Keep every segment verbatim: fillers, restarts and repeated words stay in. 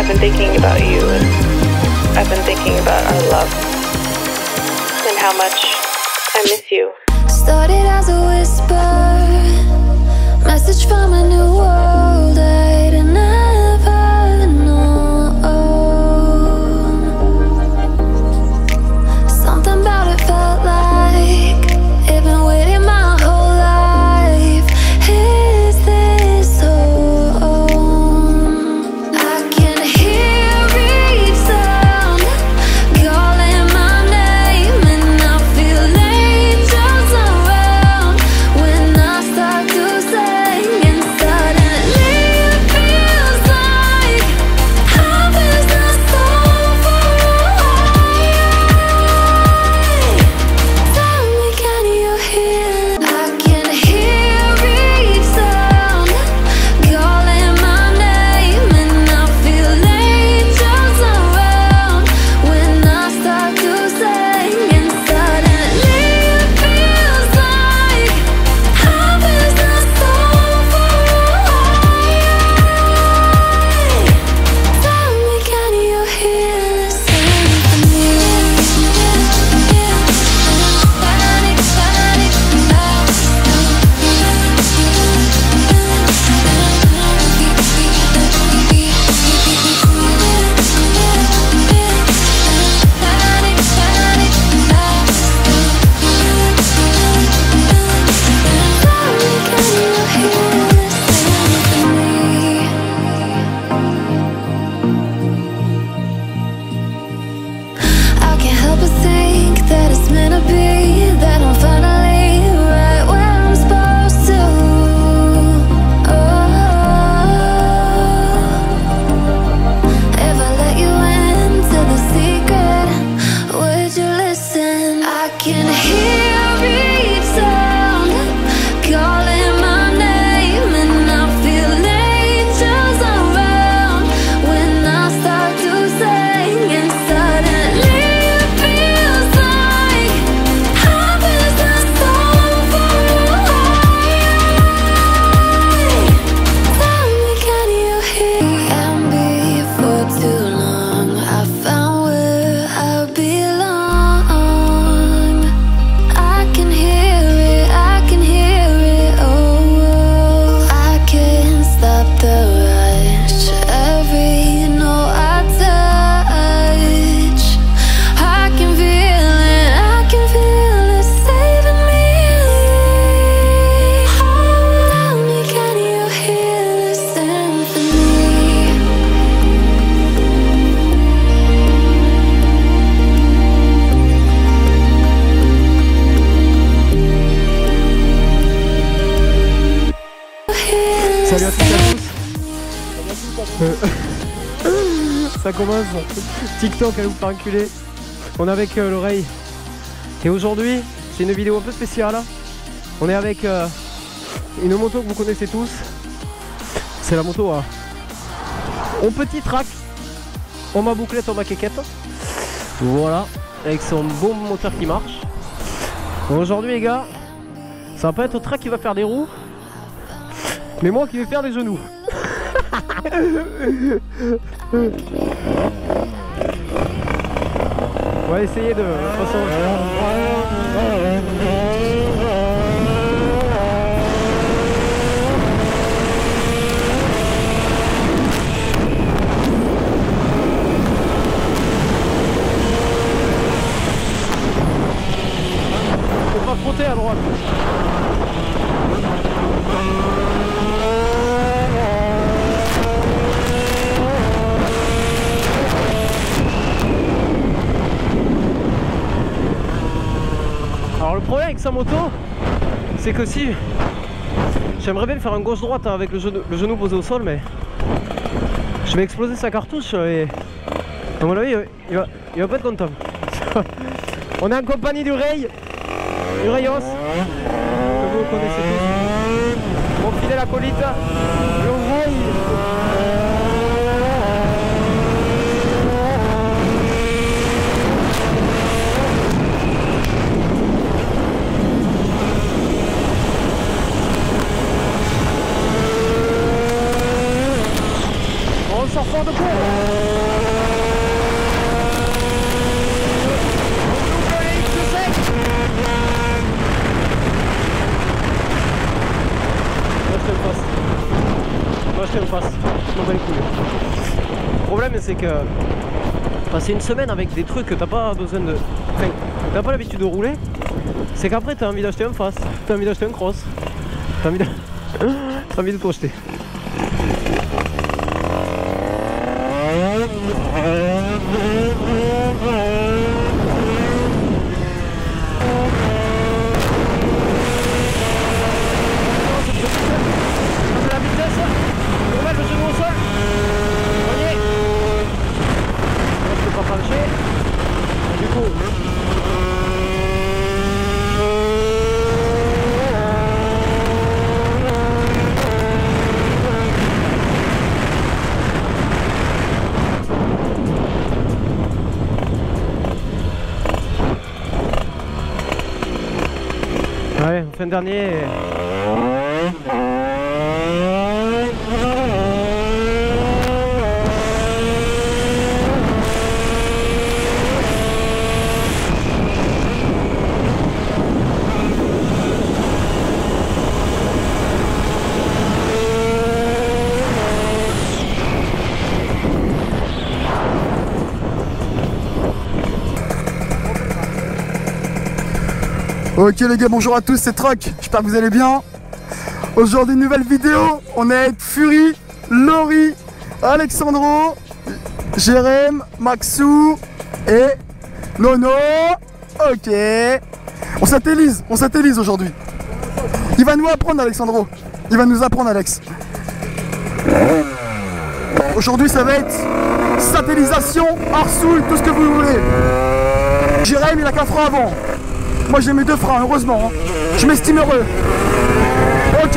been thinking about you, and I've been thinking about our love and how much I miss you. Started as a whisper, message from a new world I'd never known. Something about it felt like it'd been waiting my whole life. Is this home? I can hear each sound calling my name, and I feel angels around when I start to sing, and suddenly it feels like heaven is not so far away. Tell me, can you hear? I can hear each sound calling my name, and I feel angels around when I start to sing, and suddenly it feels like heaven is not so far away. Tell me, can you hear the symphony? Panic, panic, I can't help but think that it's meant to be, that I'm finally right where I'm supposed to. Oh, if I let you into the secret, would you listen? I can hear each sound calling my name, and I feel angels around when I start to sing, and suddenly it feels like heaven is not so far away. Tell me, can you hear? And before too long, I found where I belong. I can hear it, I can hear it, oh, I can't stop the rush. Every note I touch, I can feel it, I can feel it saving me. Oh, tell me, can you hear the symphony? Salut à toutes et à tous. Euh, Ça commence. TikTok, allez vous faire enculer. On est avec euh, l'oreille. Et aujourd'hui, c'est une vidéo un peu spéciale. On est avec euh, une moto que vous connaissez tous. C'est la moto à on petit track. On ma bouclette, on ma quéquette. Voilà. Avec son bon moteur qui marche. Bon, aujourd'hui les gars, ça va pas être track qui va faire des roues, mais moi qui vais faire des genoux. On va essayer de... de toute façon... On va frotter à droite. Alors le problème avec sa moto, c'est que si j'aimerais bien faire un gauche-droite avec le genou, le genou posé au sol, mais je vais exploser sa cartouche et à mon avis il va, il va pas être content. On est en compagnie du Ray, du Rayos, que vous connaissez tous, mon fidèle acolyte, le Ray. sort fort de cours. Moi je t'aime face. Je m'en bats les couilles. Le problème c'est que passer une semaine avec des trucs que t'as pas besoin de. Enfin, t'as pas l'habitude de rouler, c'est qu'après t'as envie d'acheter un face, t'as envie d'acheter un cross, t'as envie de. t'as envie de projeter. Ouais, fin dernier. Ok les gars, bonjour à tous, c'est Truck, j'espère que vous allez bien. Aujourd'hui une nouvelle vidéo, on est avec Fury, Laurie, Alexandro, Jérém, Maxou et Nono. Ok, on satellise, on satellise aujourd'hui. Il va nous apprendre Alexandro, il va nous apprendre Alex. Aujourd'hui ça va être satellisation, arsouille, tout ce que vous voulez. Jérém il a qu'un frein avant. Moi j'ai mes deux freins, heureusement. Hein. Je m'estime heureux. Ok.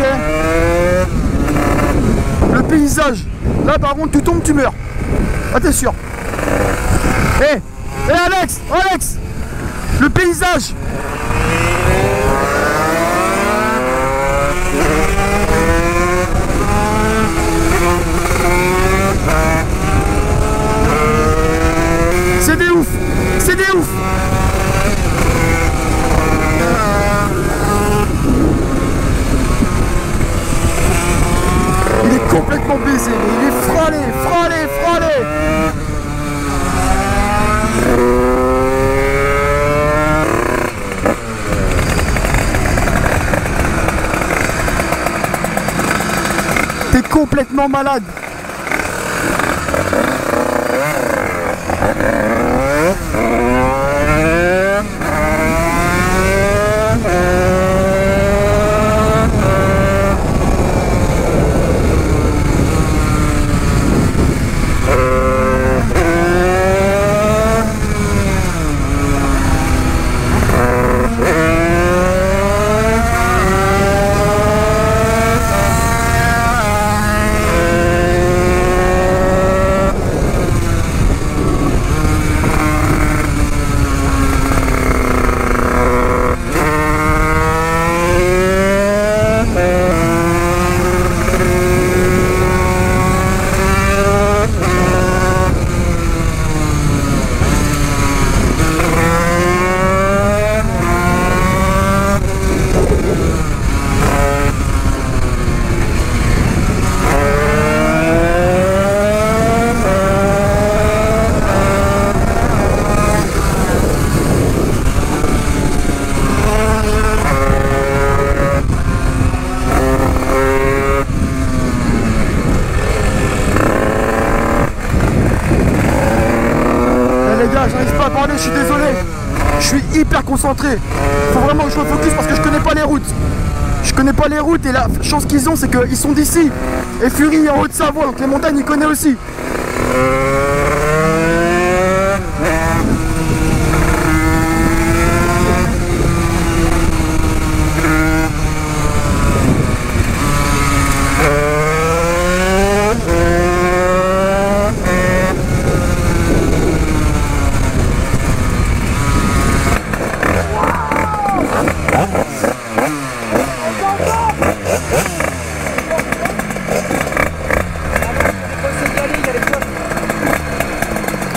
Le paysage. Là par contre tu tombes, tu meurs. Ah t'es sûr. Hé hey. Hé hey, Alex Alex Le paysage. C'est des ouf. C'est des ouf. Il est complètement baisé, il est frôlé, frôlé, frôlé. T'es complètement malade. J'arrive pas à parler, je suis désolé. Je suis hyper concentré. Faut vraiment que je me focus parce que je connais pas les routes. Je connais pas les routes et la chance qu'ils ont c'est qu'ils sont d'ici. Et Fury est en Haute-Savoie, donc les montagnes il connaît aussi.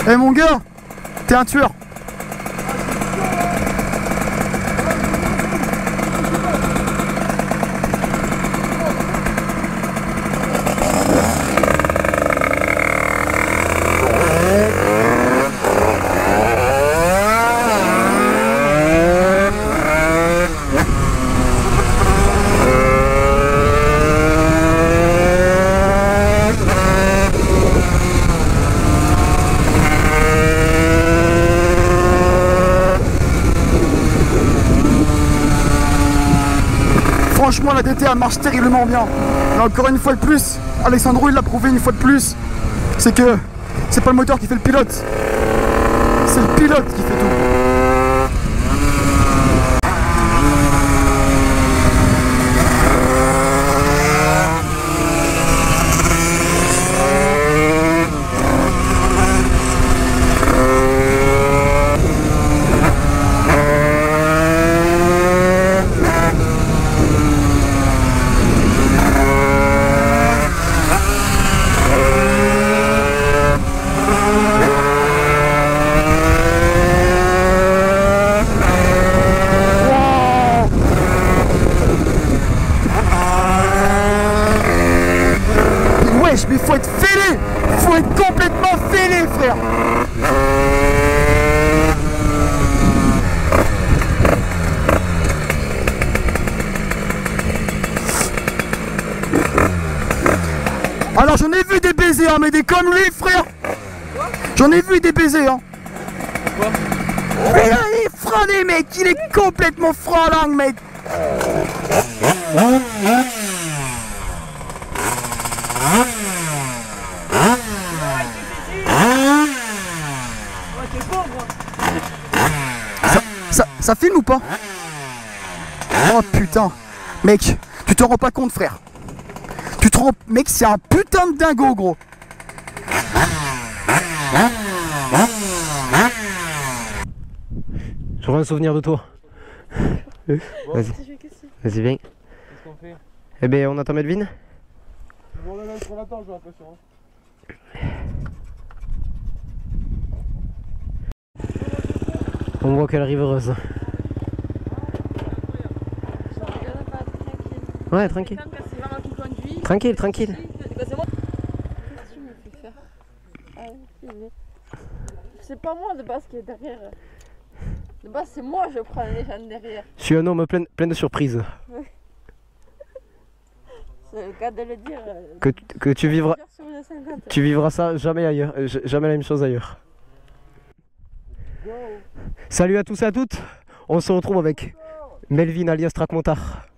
Eh mon gars, t'es un tueur. Franchement, la D T elle marche terriblement bien. Mais encore une fois de plus, Alexandro il l'a prouvé une fois de plus, c'est que c'est pas le moteur qui fait le pilote, c'est le pilote qui fait tout. Mais faut être fêlé, faut être complètement fêlé, frère. Alors j'en ai vu des baisers, hein, mais des comme lui, frère. J'en ai vu des baisers, hein. Mais là, il est frané, mec, il est complètement franc-langue, mec. Ça, ça, ça filme ou pas? Oh putain, mec, tu te rends pas compte, frère. Tu te rends, mec, c'est un putain de dingo, gros. J'aurai un souvenir de toi. Vas-y, vas-y, viens. Qu'est-ce qu'on fait? Eh ben, on attend Melvin. Bon, on a trop longtemps, j'ai l'impression. On voit qu'elle arrive heureuse. Ouais, tranquille. Tranquille, tranquille. C'est pas moi de base qui est derrière. De base, c'est moi, je prends les gens derrière. Je suis un homme plein, plein de surprises. C'est le cas de le dire. Que, que tu vivras, tu vivras ça jamais ailleurs, euh, jamais la même chose ailleurs. Salut à tous et à toutes. On se retrouve avec Melvin alias Tracmontard.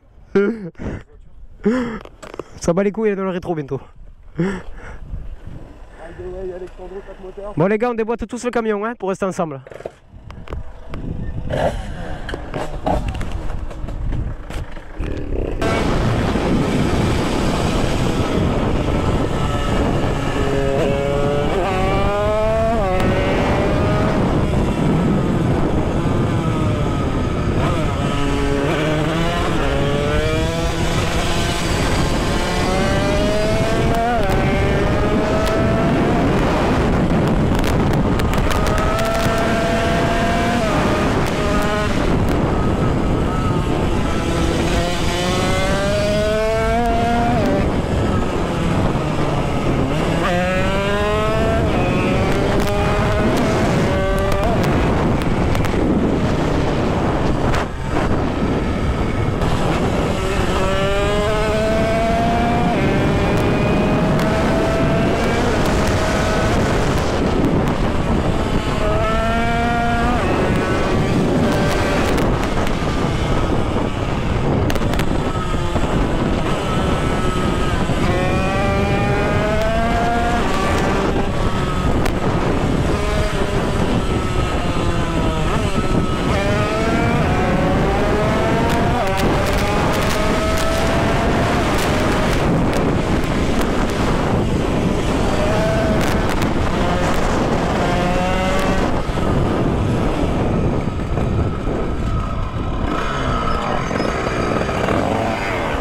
Ça bat les couilles, elle est dans le rétro bientôt. Bon les gars, on déboîte tous le camion hein, pour rester ensemble.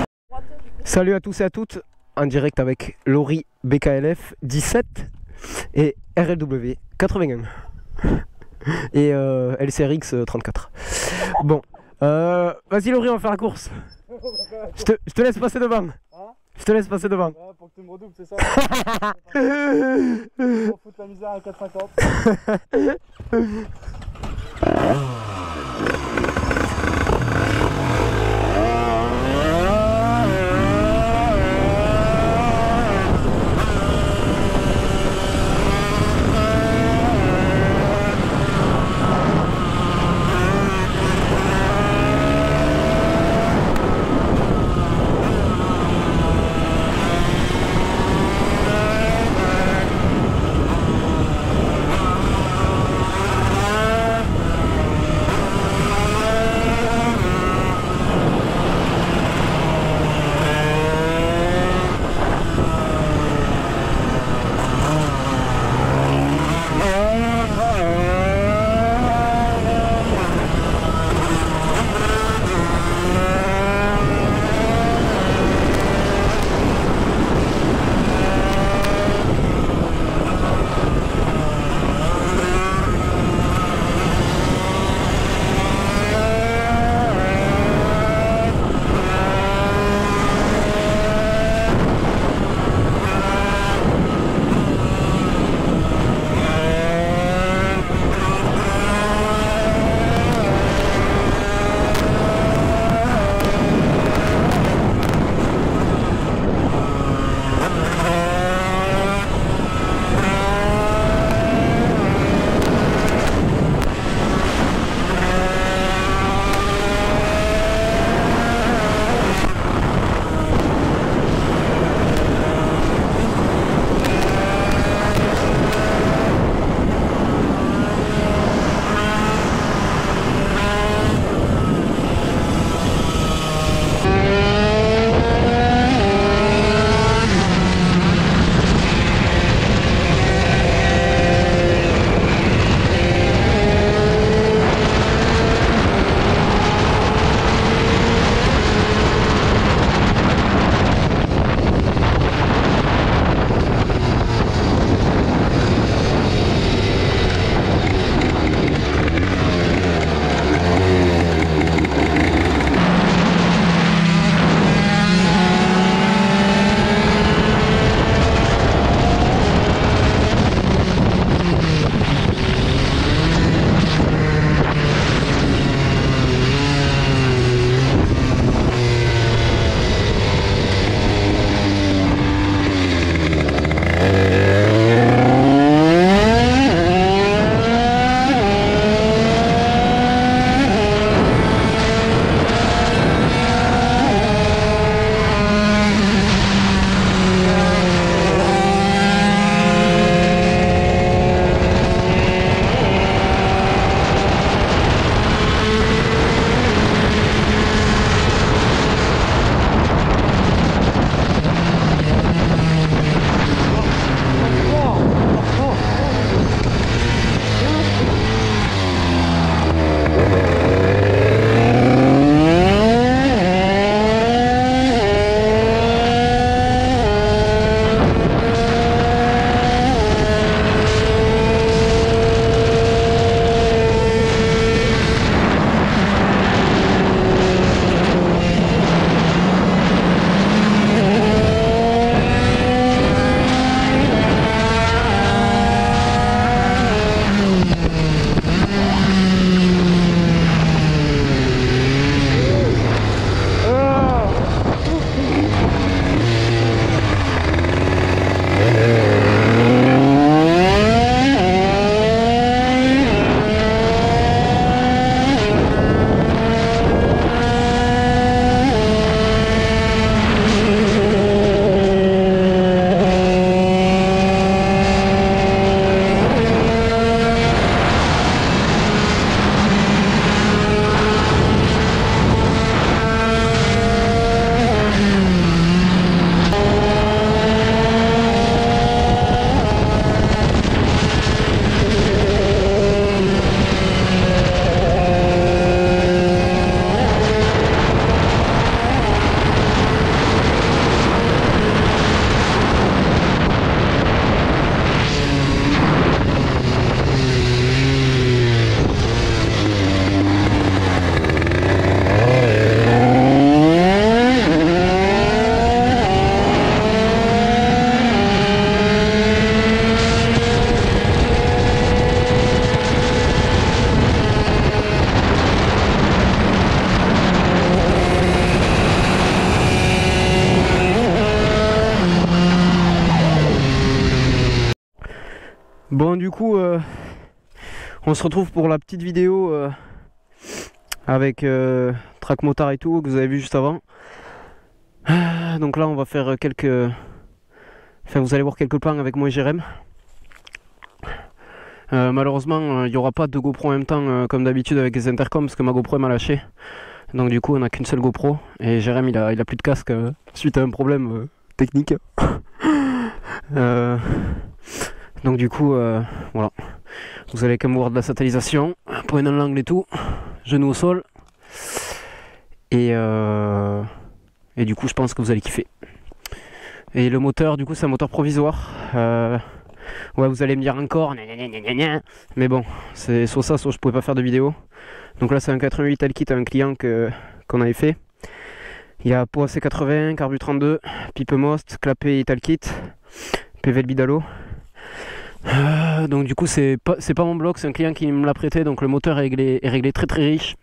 Salut à tous et à toutes, en direct avec Laurie B K L F dix-sept et R L W quatre-vingt-un et euh, L C R X trente-quatre. Bon, euh, vas-y Laurie, on va faire la course. Je te, je te laisse passer devant. Hein? Je te laisse passer devant. Ouais, pour que tu me redoubles, c'est ça. On va foutre la misère à quatre cinquante. Bon, du coup, euh, on se retrouve pour la petite vidéo euh, avec euh, Track Motard et tout que vous avez vu juste avant. Donc là, on va faire quelques. Enfin, vous allez voir quelques plans avec moi et Jérém. Euh, malheureusement, il n'y aura pas de GoPro en même temps euh, comme d'habitude avec les intercoms parce que ma GoPro m'a lâché. Donc du coup, on n'a qu'une seule GoPro et Jérém il a, il a plus de casque euh, suite à un problème euh, technique. euh, donc du coup, euh, voilà. Vous allez quand même voir de la satellisation, point dans l'angle et tout, genou au sol. Et, euh, et du coup, je pense que vous allez kiffer. Et le moteur, du coup, c'est un moteur provisoire. Euh, Ouais, vous allez me dire encore, mais bon, c'est soit ça, soit je pouvais pas faire de vidéo. Donc là, c'est un quatre-vingt-huit Talkit à un client que qu'on avait fait. Il y a pot A C quatre-vingts, carbu trente-deux, pipe Most, clapet Talkit, P V L Bidalo. Euh, donc du coup, c'est pas c'est pas mon bloc, c'est un client qui me l'a prêté. Donc le moteur est réglé, est réglé très très riche.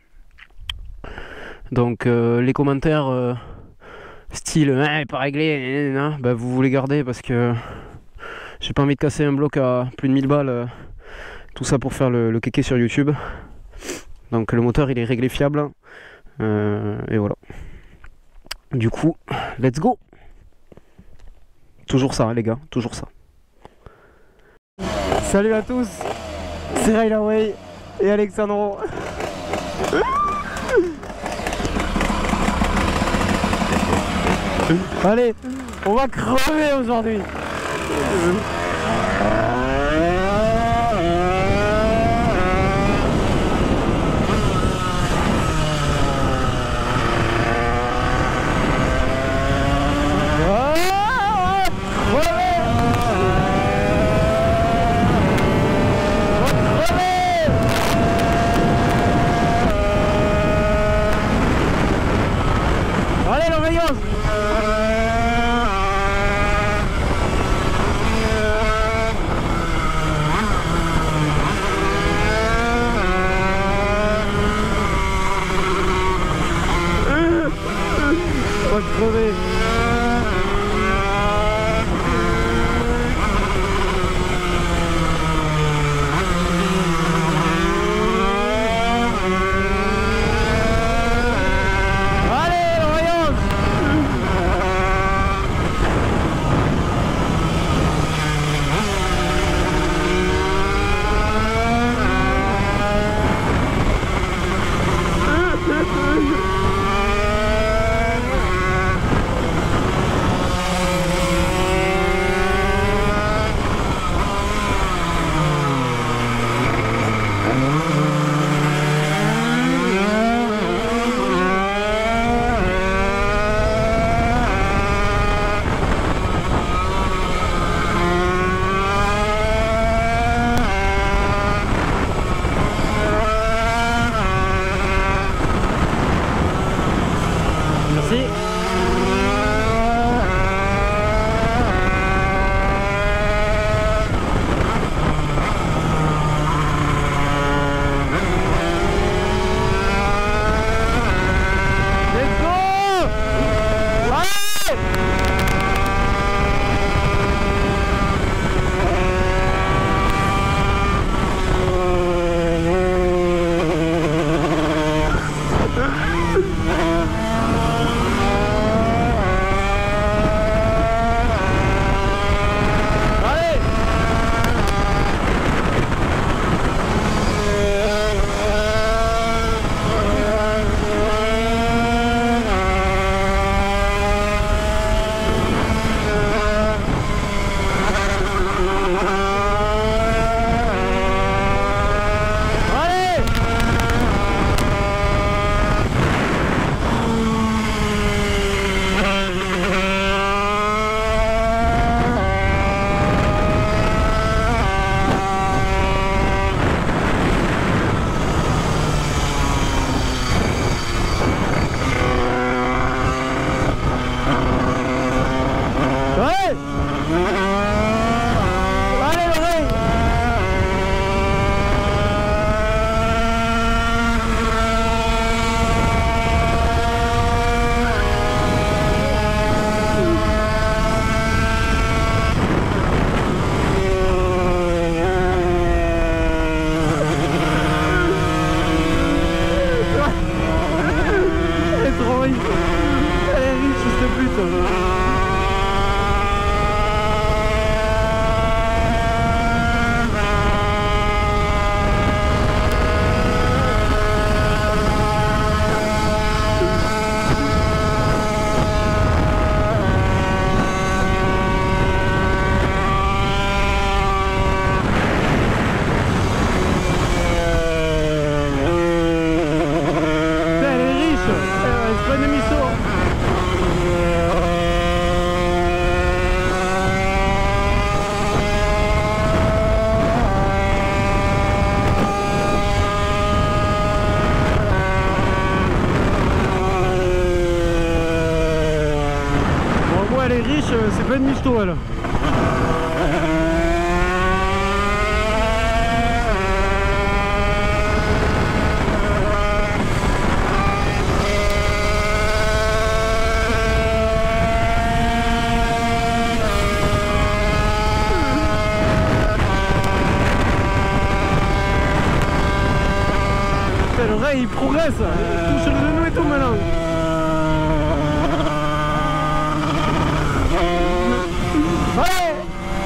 Donc euh, les commentaires euh, style ah, pas réglé, bah, vous vous les gardez parce que j'ai pas envie de casser un bloc à plus de mille balles, euh, tout ça pour faire le, le kéké sur YouTube. Donc le moteur il est réglé fiable. Euh, et voilà. Du coup, let's go. Toujours ça hein, les gars, toujours ça. Salut à tous, c'est Railaway et Alexandro. Allez, on va crever aujourd'hui. Allez, los bellos. plein de misto elle. Le Ray il progresse, il touche le genou et tout maintenant. Allez!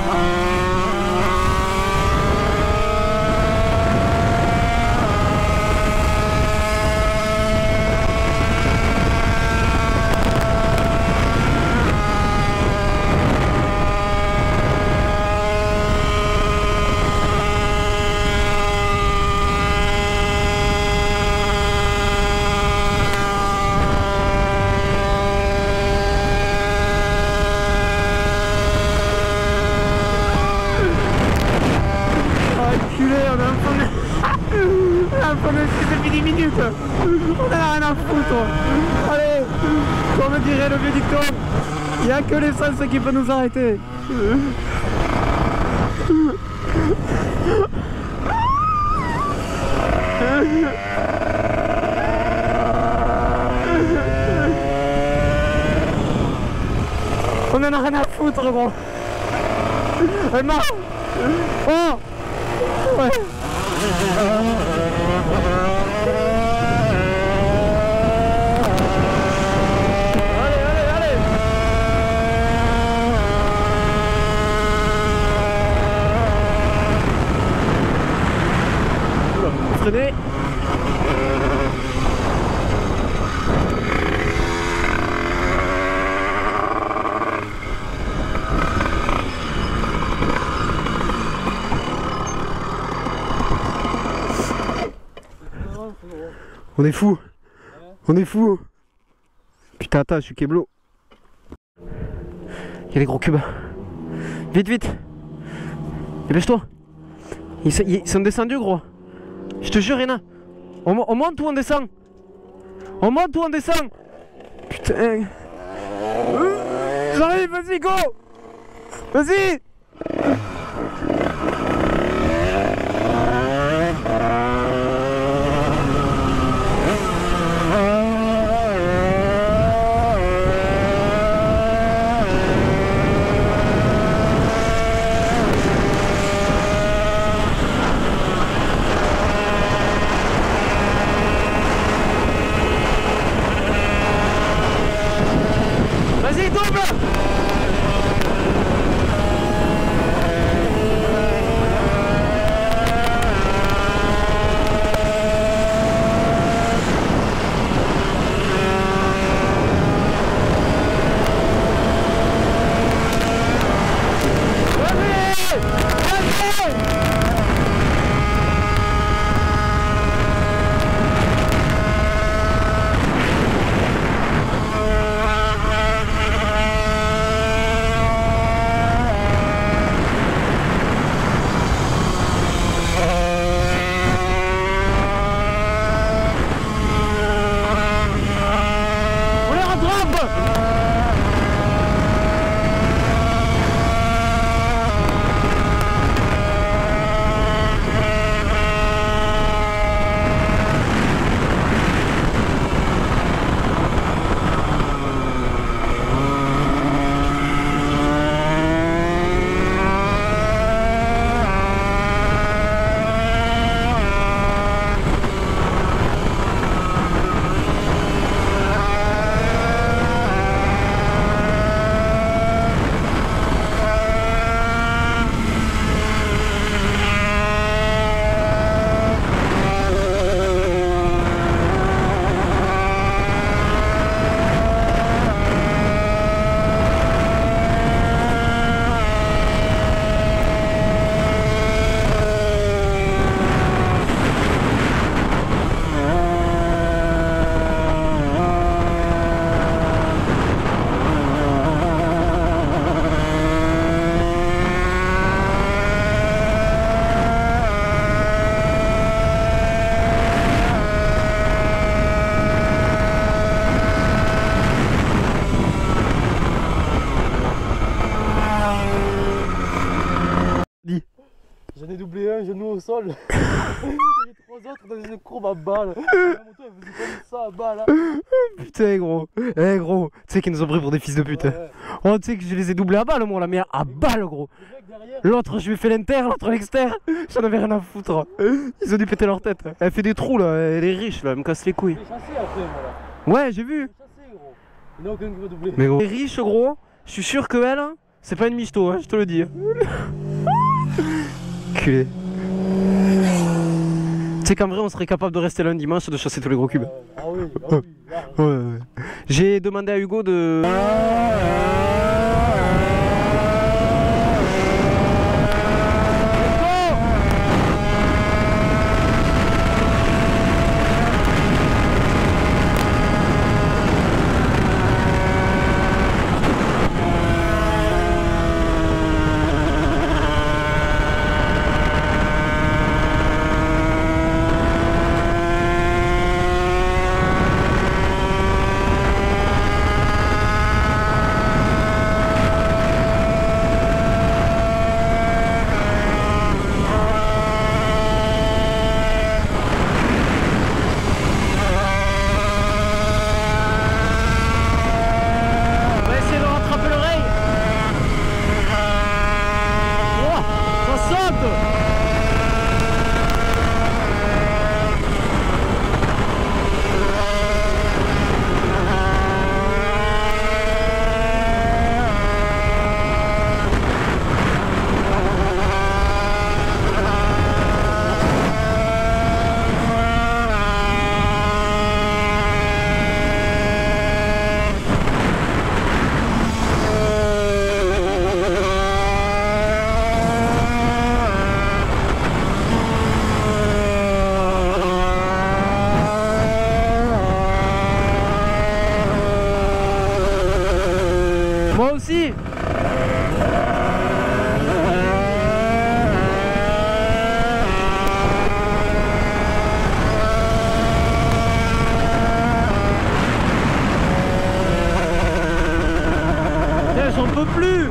Depuis dix minutes, on a rien à foutre. Allez, comme dirait le vieux dicton, il n'y a que l'essence qui peut nous arrêter. On en a rien à foutre, gros. Elle marche. Oh ouais. Allez, allez, allez. Oula, freinez. On est fou. On est fou. Putain, attends, je suis Keblo. Il y a les gros cubes. Vite, vite. Dépêche-toi. Ils, ils sont descendus, gros. Je te jure, Réna. On, on monte ou on descend? On monte ou on descend? Putain. J'arrive, vas-y, go. Vas-y. Vas-y, double. J'en ai doublé un genou au sol. Les trois autres dans une courbe à balle. La moto elle faisait comme ça à balle. Putain gros, eh gros, tu sais qu'ils nous ont pris pour des fils de pute. Ouais. Oh tu sais que je les ai doublés à balle moi la mère, à balle gros. Le mec derrière. L'autre je lui ai fait l'inter, l'autre l'exter. J'en avais rien à foutre. Ils ont dû péter leur tête. Elle fait des trous là, elle est riche là, elle me casse les couilles. Je l'ai chassé après moi là. Ouais j'ai vu. Je l'ai chassé gros. Il n'y en a aucun qui veut doubler. Mais gros, elle est riche gros, je suis sûr que elle, c'est pas une michto, hein, je te le dis. Culé. Tu sais qu'en vrai on serait capable de rester là un dimanche et de chasser tous les gros cubes. Ah oui, ah oui. Là, Ouais, ouais. J'ai demandé à Hugo de... Moi aussi. Putain, j'en peux plus.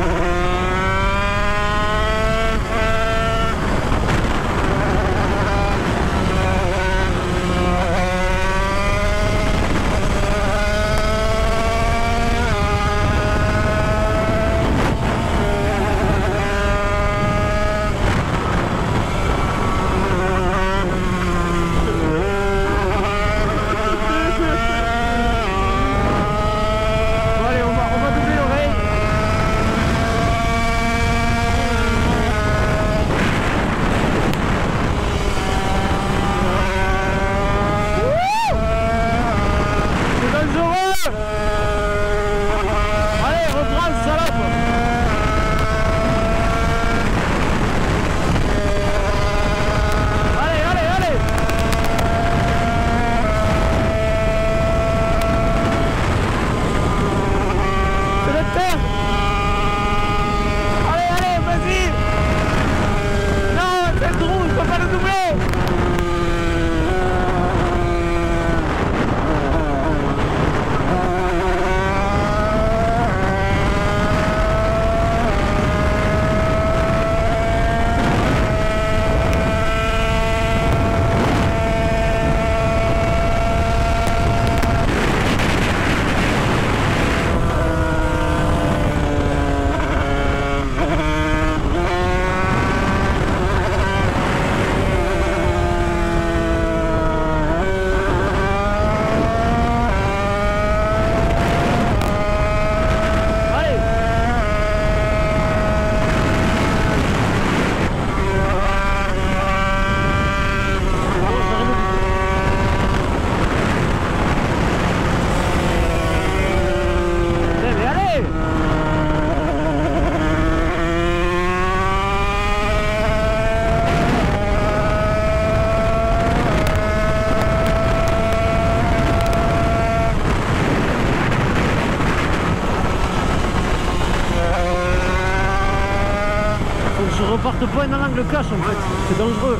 Reparte pas dans l'angle cache en fait, c'est dangereux.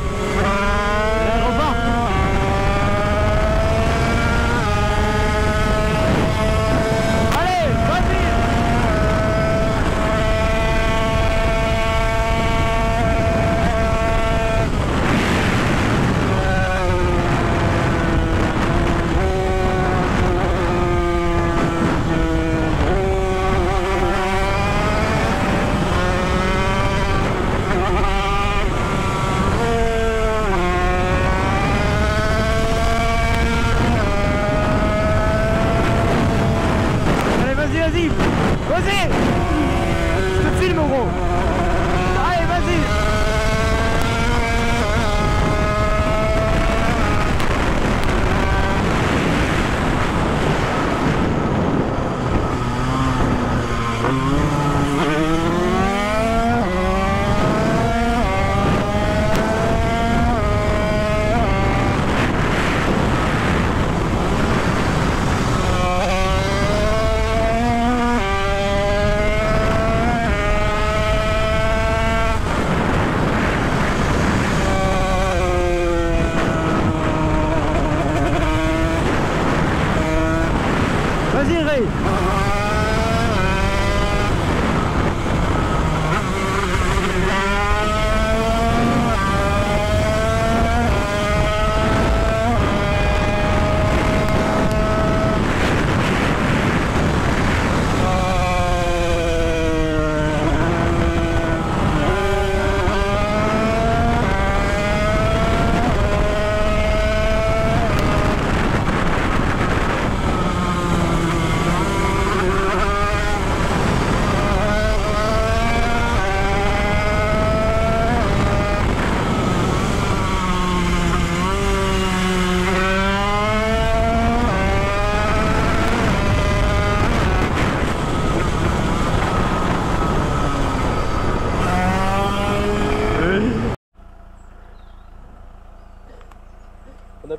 Allez, repart. Allez, vas-y.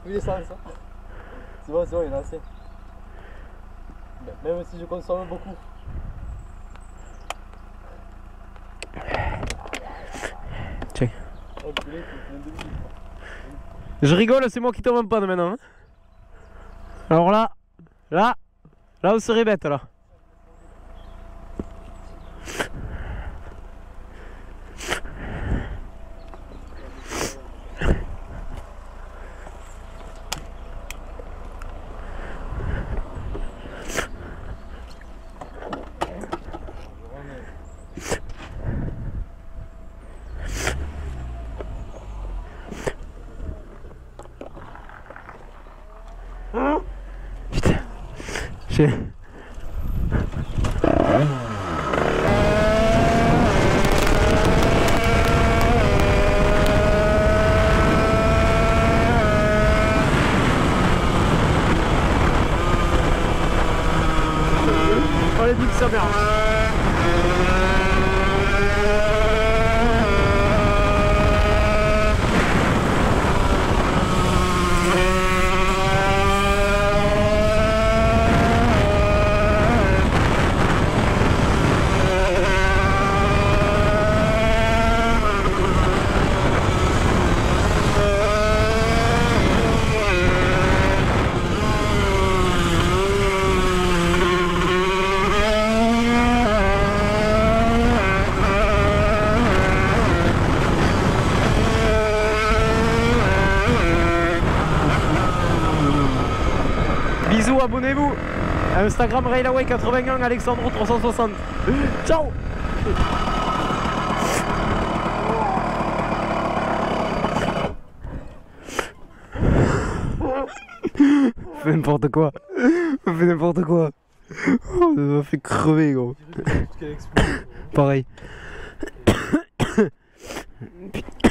Oui, l'essence. C'est bon, c'est bon, il y en a assez. Même si je consomme beaucoup. Tiens. Je rigole, c'est moi qui tombe en panne maintenant. Hein. Alors là, là, là on serait bête là. Putain, j'ai... Oh les bouts de sa mère. Bisous, abonnez-vous. Instagram Railaway quatre-vingt-un, Alexandro trois cent soixante. Ciao. Fais n'importe quoi. Fais n'importe quoi. Oh, ça m'a fait crever, gros. Pareil. Putain.